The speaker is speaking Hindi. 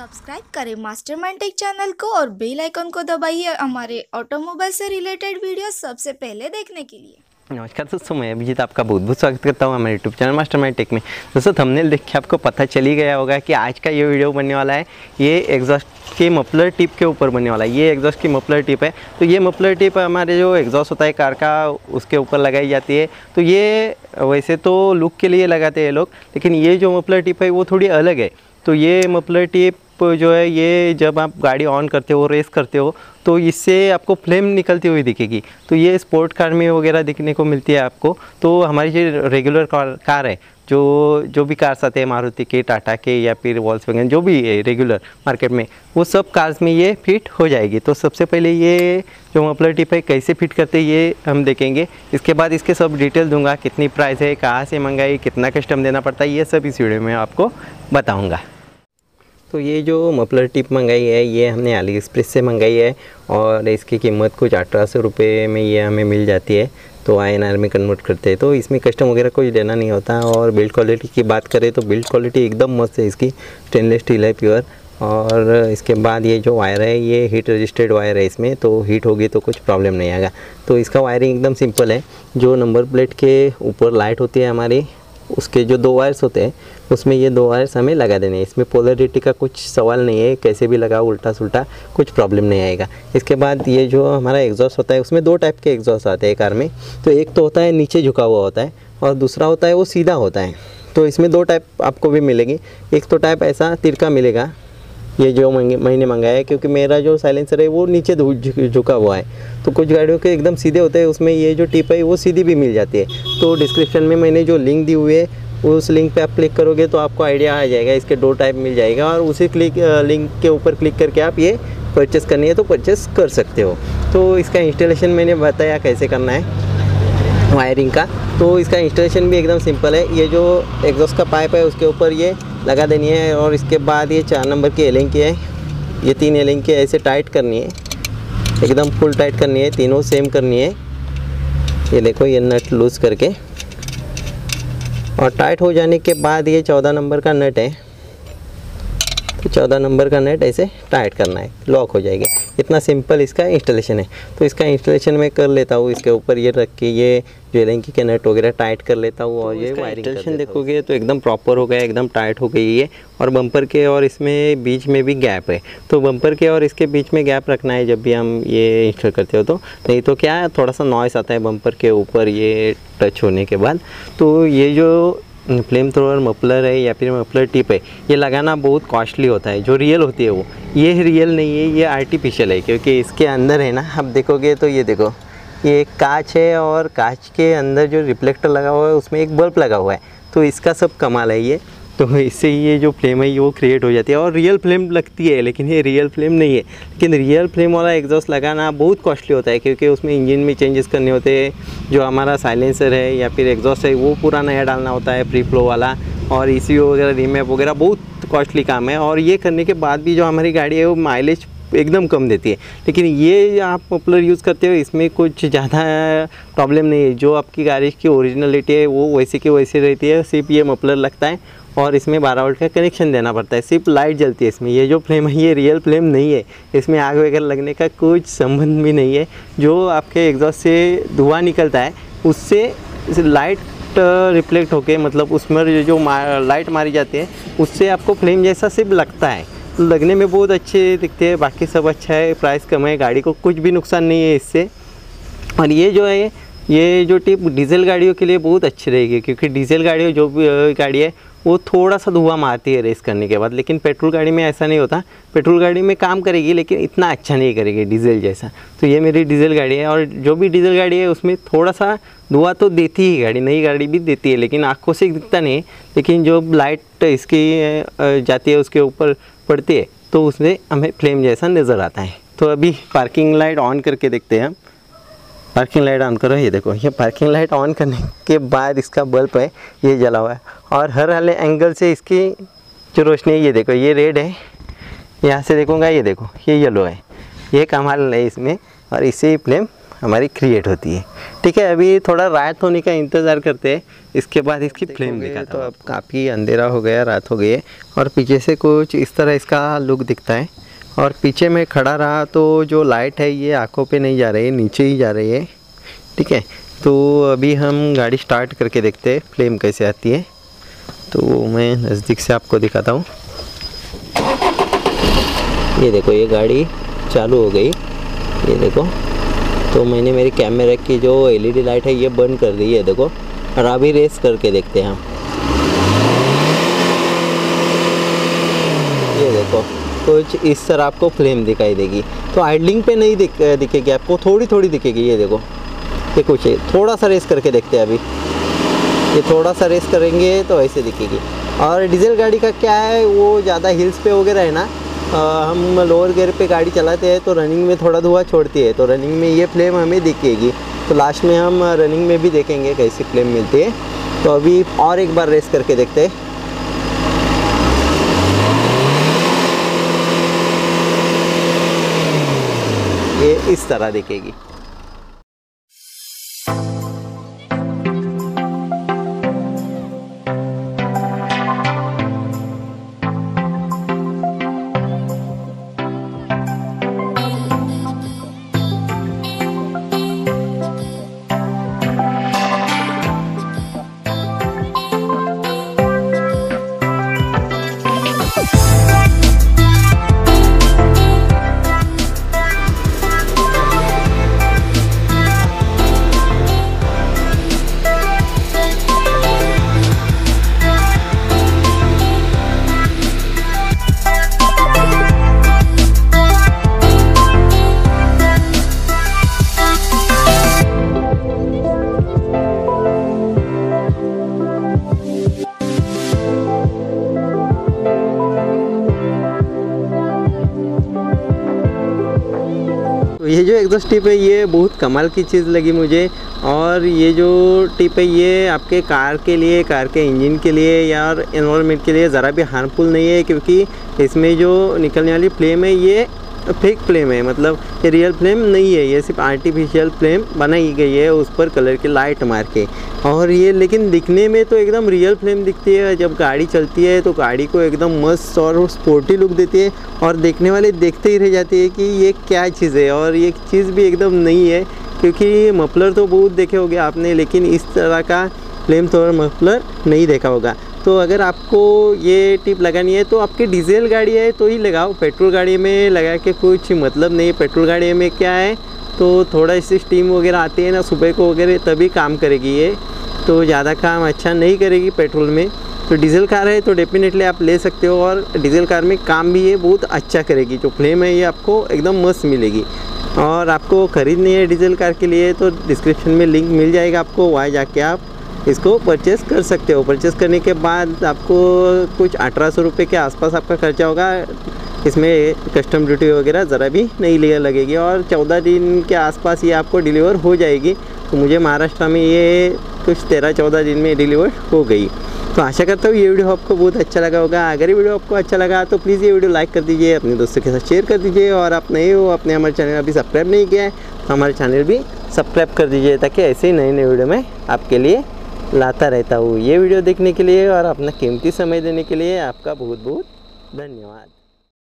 सब्सक्राइब करें मास्टरमाइंड टेक चैनल को और बेल आइकन को दबाइए हमारे ऑटोमोबाइल से रिलेटेड वीडियो सबसे पहले देखने के लिए। नमस्कार दोस्तों, मैं अभिजीत आपका बहुत बहुत स्वागत करता हूं हमारे यूट्यूब चैनल मास्टरमाइंड टेक में। दोस्तों थंबनेल देख के आपको पता चल ही गया होगा कि आज का ये वीडियो बनने वाला है। ये एग्जॉस्ट के मफलर टिप के ऊपर बनने वाला है। ये एग्जॉस्ट की मफलर टिप है। तो ये मफलर टिप हमारे जो एग्जॉस्ट होता है कार का, उसके ऊपर लगाई जाती है। तो ये वैसे तो लुक के लिए लगाते हैं लोग, लेकिन ये जो मफलर टिप है वो थोड़ी अलग है। तो ये मफलर टिप जो है, ये जब आप गाड़ी ऑन करते हो, रेस करते हो, तो इससे आपको फ्लेम निकलती हुई दिखेगी। तो ये स्पोर्ट कार में वगैरह दिखने को मिलती है आपको। तो हमारी जो रेगुलर कार है, जो भी कार्स आते हैं मारुति के, टाटा के या फिर वॉल्क्सवैगन, जो भी है रेगुलर मार्केट में, वो सब कार्स में ये फिट हो जाएगी। तो सबसे पहले ये जो मफलर टिप है कैसे फिट करते हैं ये हम देखेंगे। इसके बाद इसके सब डिटेल दूंगा, कितनी प्राइस है, कहाँ से मंगाई, कितना कस्टम देना पड़ता है, ये सब इस वीडियो में आपको बताऊँगा। तो ये जो मफलर टिप मंगाई है, ये हमने अली एक्सप्रेस से मंगाई है और इसकी कीमत कुछ 1800 रुपये में ये हमें मिल जाती है। तो INR में कन्वर्ट करते हैं, तो इसमें कस्टम वगैरह कुछ देना नहीं होता। और बिल्ड क्वालिटी की बात करें तो बिल्ड क्वालिटी एकदम मस्त है इसकी। स्टेनलेस स्टील है प्योर। और इसके बाद ये जो वायर है, ये हीट रजिस्टर्ड वायर है इसमें, तो हीट होगी तो कुछ प्रॉब्लम नहीं आएगा। तो इसका वायरिंग एकदम सिंपल है। जो नंबर प्लेट के ऊपर लाइट होती है हमारी, उसके जो 2 वायर्स होते हैं, उसमें ये 2 वायर्स हमें लगा देने हैं। इसमें पोलरिटी का कुछ सवाल नहीं है, कैसे भी लगाओ उल्टा सुल्टा कुछ प्रॉब्लम नहीं आएगा। इसके बाद ये जो हमारा एग्जॉस्ट होता है, उसमें 2 टाइप के एग्जॉस्ट आते हैं कार में। तो एक तो होता है नीचे झुका हुआ होता है और दूसरा होता है वो सीधा होता है। तो इसमें 2 टाइप आपको भी मिलेगी। एक तो टाइप ऐसा तिरका मिलेगा, ये जो मैंने मंगाया है, क्योंकि मेरा जो साइलेंसर है वो नीचे झुका हुआ है। तो कुछ गाड़ियों के एकदम सीधे होते हैं, उसमें ये जो टिप है वो सीधी भी मिल जाती है। तो डिस्क्रिप्शन में मैंने जो लिंक दी हुई है, उस लिंक पे आप क्लिक करोगे तो आपको आइडिया आ जाएगा। इसके 2 टाइप मिल जाएगा और उसी लिंक के ऊपर क्लिक करके आप ये परचेस करनी है तो परचेस कर सकते हो। तो इसका इंस्टॉलेशन मैंने बताया कैसे करना है वायरिंग का। तो इसका इंस्टॉलेशन भी एकदम सिंपल है। ये जो एग्जॉस्ट का पाइप है उसके ऊपर ये लगा देनी है और इसके बाद ये 4 नंबर की एलिंग की है, ये 3 एलिंग की ऐसे टाइट करनी है, एकदम फुल टाइट करनी है, तीनों सेम करनी है। ये देखो, ये नट लूज करके, और टाइट हो जाने के बाद ये 14 नंबर का नट है, तो 14 नंबर का नट ऐसे टाइट करना है, लॉक हो जाएगा। इतना सिंपल इसका इंस्टॉलेशन है। तो इसका इंस्टॉलेशन मैं कर लेता हूँ। इसके ऊपर ये रख के ये ज्वेलिंग के नट वगैरह टाइट कर लेता हूँ और ये वायरिंग इंस्टॉलेशन देखोगे तो एकदम प्रॉपर हो गया, एकदम टाइट हो गई है। और बम्पर के और इसमें बीच में भी गैप है, तो बम्पर के और इसके बीच में गैप रखना है जब भी हम ये इंस्टॉल करते हो। तो नहीं तो क्या, थोड़ा सा नॉइस आता है बम्पर के ऊपर ये टच होने के बाद। तो ये जो फ्लेम थ्रोअर मफलर है या फिर मफलर टिप है, ये लगाना बहुत कॉस्टली होता है। जो रियल होती है वो, ये रियल नहीं है, ये आर्टिफिशियल है। क्योंकि इसके अंदर है ना, आप देखोगे तो ये देखो, ये एक कांच है और कांच के अंदर जो रिफ्लेक्टर लगा हुआ है उसमें एक बल्ब लगा हुआ है। तो इसका सब कमाल है ये। तो इससे ये जो फ्लेम है वो क्रिएट हो जाती है और रियल फ्लेम लगती है, लेकिन ये रियल फ्लेम नहीं है। लेकिन रियल फ्लेम वाला एग्जॉस्ट लगाना बहुत कॉस्टली होता है, क्योंकि उसमें इंजन में चेंजेस करने होते हैं। जो हमारा साइलेंसर है या फिर एग्जॉस्ट है वो पूरा नया डालना होता है, प्री फ्लो वाला, और ECU वगैरह, रीमैप वगैरह, बहुत कॉस्टली काम है। और ये करने के बाद भी जो हमारी गाड़ी है वो माइलेज एकदम कम देती है। लेकिन ये आप मफलर यूज़ करते हो, इसमें कुछ ज़्यादा प्रॉब्लम नहीं है। जो आपकी गाड़ी की ओरिजिनलिटी है वो वैसे की वैसे रहती है। सिर्फ ये मफलर लगता है और इसमें 12 वोल्ट का कनेक्शन देना पड़ता है, सिर्फ लाइट जलती है इसमें। ये जो फ्लेम है ये रियल फ्लेम नहीं है, इसमें आग वगैरह लगने का कुछ संबंध भी नहीं है। जो आपके एग्जॉस्ट से धुआं निकलता है उससे लाइट रिफ्लेक्ट होके, मतलब उसमें जो लाइट मारी जाती है उससे आपको फ्लेम जैसा सिर्फ लगता है। लगने में बहुत अच्छे दिखते हैं, बाकी सब अच्छा है, प्राइस कम है, गाड़ी को कुछ भी नुकसान नहीं है इससे। और ये जो है, ये जो टिप डीजल गाड़ियों के लिए बहुत अच्छी रहेगी, क्योंकि डीजल गाड़ियों जो भी गाड़ी है वो थोड़ा सा धुआं मारती है रेस करने के बाद। लेकिन पेट्रोल गाड़ी में ऐसा नहीं होता। पेट्रोल गाड़ी में काम करेगी लेकिन इतना अच्छा नहीं करेगी डीजल जैसा। तो ये मेरी डीजल गाड़ी है और जो भी डीजल गाड़ी है उसमें थोड़ा सा धुआं तो देती ही गाड़ी, नई गाड़ी भी देती है, लेकिन आँखों से दिखता नहीं। लेकिन जो लाइट इसकी जाती है उसके ऊपर पड़ती है तो उसमें हमें फ्लेम जैसा नज़र आता है। तो अभी पार्किंग लाइट ऑन करके देखते हैं हम। पार्किंग लाइट ऑन करो, ये देखो, ये पार्किंग लाइट ऑन करने के बाद इसका बल्ब है ये जला हुआ है और हर वाले एंगल से इसकी जो रोशनी है, ये देखो, ये रेड है, यहाँ से देखूँगा ये देखो ये येलो है। ये कमाल है इसमें और इससे ही फ्लेम हमारी क्रिएट होती है। ठीक है, अभी थोड़ा रात होने का इंतज़ार करते हैं, इसके बाद इसकी फ्लेम दिखाता हूँ। तो अब काफ़ी अंधेरा हो गया, रात हो गई है और पीछे से कुछ इस तरह इसका लुक दिखता है। और पीछे में खड़ा रहा तो जो लाइट है ये आँखों पे नहीं जा रही है, नीचे ही जा रही है। ठीक है, तो अभी हम गाड़ी स्टार्ट करके देखते हैं फ्लेम कैसे आती है। तो मैं नज़दीक से आपको दिखाता हूँ। ये देखो, ये गाड़ी चालू हो गई, ये देखो। तो मैंने मेरी कैमरे की जो एलईडी लाइट है ये बंद कर दी है, देखो। और अभी रेस करके देखते हैं हम। ये देखो, कुछ इस तरह आपको फ्लेम दिखाई देगी। तो आइडलिंग पे नहीं दिखेगी आपको, थोड़ी थोड़ी दिखेगी। ये देखो, ये कुछ है। थोड़ा सा रेस करके देखते हैं अभी। ये थोड़ा सा रेस करेंगे तो ऐसे दिखेगी। और डीजल गाड़ी का क्या है, वो ज़्यादा हिल्स पे वगैरह है ना, हम लोअर गियर पे गाड़ी चलाते हैं तो रनिंग में थोड़ा धुआं छोड़ती है, तो रनिंग में ये फ्लेम हमें दिखेगी। तो लास्ट में हम रनिंग में भी देखेंगे कैसी फ्लेम मिलती है। तो अभी और एक बार रेस करके देखते हैं। ये इस तरह दिखेगी। ये जो एग्जॉस्ट टिप है ये बहुत कमाल की चीज़ लगी मुझे। और ये जो टिप है ये आपके कार के लिए, कार के इंजन के लिए या एनवायरनमेंट के लिए ज़रा भी हार्मफुल नहीं है, क्योंकि इसमें जो निकलने वाली फ्लेम है ये फेक फ्लेम है, मतलब ये रियल फ्लेम नहीं है, ये सिर्फ आर्टिफिशियल फ्लेम बनाई गई है उस पर कलर की लाइट मार के। और ये लेकिन दिखने में तो एकदम रियल फ्लेम दिखती है। जब गाड़ी चलती है तो गाड़ी को एकदम मस्त और स्पोर्टी लुक देती है और देखने वाले देखते ही रह जाते हैं कि ये क्या चीज़ है। और ये चीज़ भी एकदम नहीं है, क्योंकि मफलर तो बहुत देखे होंगे आपने, लेकिन इस तरह का फ्लेम थ्रोअर मफलर नहीं देखा होगा। तो अगर आपको ये टिप लगानी है तो आपकी डीजल गाड़ी है तो ही लगाओ, पेट्रोल गाड़ी में लगा के कुछ मतलब नहीं। पेट्रोल गाड़ी में क्या है, तो थोड़ा इससे स्टीम वगैरह आती है ना सुबह को वगैरह, तभी काम करेगी ये, तो ज़्यादा काम अच्छा नहीं करेगी पेट्रोल में। तो डीजल कार है तो डेफिनेटली आप ले सकते हो, और डीजल कार में काम भी ये बहुत अच्छा करेगी। जो फ्लेम है ये आपको एकदम मस्त मिलेगी। और आपको ख़रीदनी है डीजल कार के लिए तो डिस्क्रिप्शन में लिंक मिल जाएगा आपको, वहाँ जाके आप इसको परचेज़ कर सकते हो। परचेज़ करने के बाद आपको कुछ 1800 रुपये के आसपास आपका खर्चा होगा। इसमें कस्टम ड्यूटी वगैरह ज़रा भी नहीं लगेगी, और 14 दिन के आसपास ये आपको डिलीवर हो जाएगी। तो मुझे महाराष्ट्र में ये कुछ 13-14 दिन में डिलीवर हो गई। तो आशा करता हूँ ये वीडियो आपको बहुत अच्छा लगा होगा। अगर ये वीडियो आपको अच्छा लगा तो प्लीज़ ये वीडियो लाइक कर दीजिए, अपने दोस्तों के साथ शेयर कर दीजिए, और आप नए हो, आपने हमारे चैनल अभी सब्सक्राइब नहीं किया है तो हमारे चैनल भी सब्सक्राइब कर दीजिए, ताकि ऐसे ही नए वीडियो मैं आपके लिए लाता रहता हूँ। ये वीडियो देखने के लिए और अपना कीमती समय देने के लिए आपका बहुत बहुत धन्यवाद।